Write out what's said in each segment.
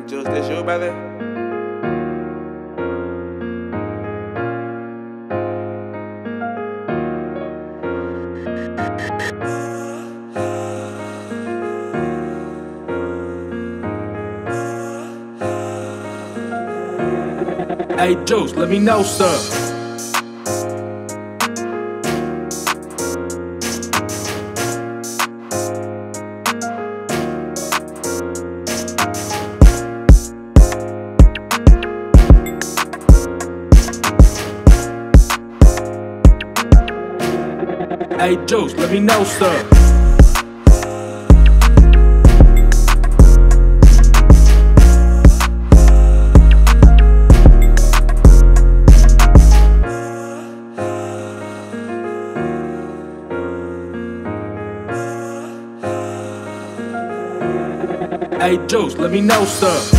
Hey, Juice, this you, brother? Hey Juice, let me know, sir. Hey Juice, let me know, sir. Hey Juice, let me know, sir.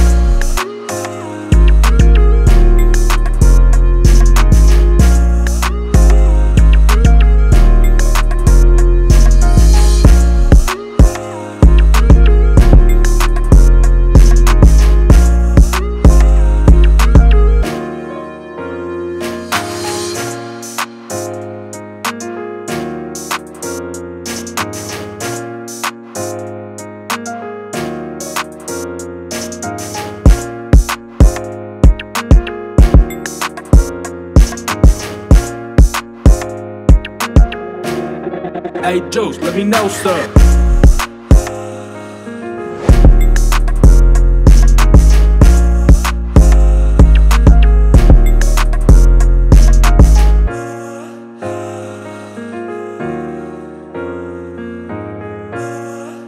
Hey Juice, let me know, sir.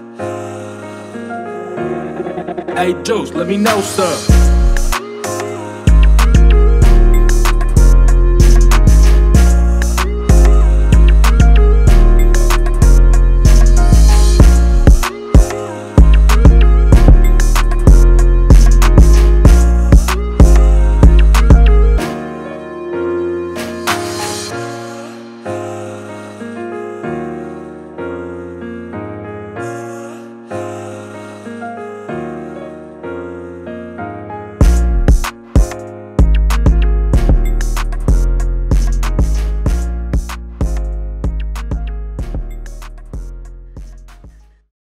Hey Juice, let me know, sir.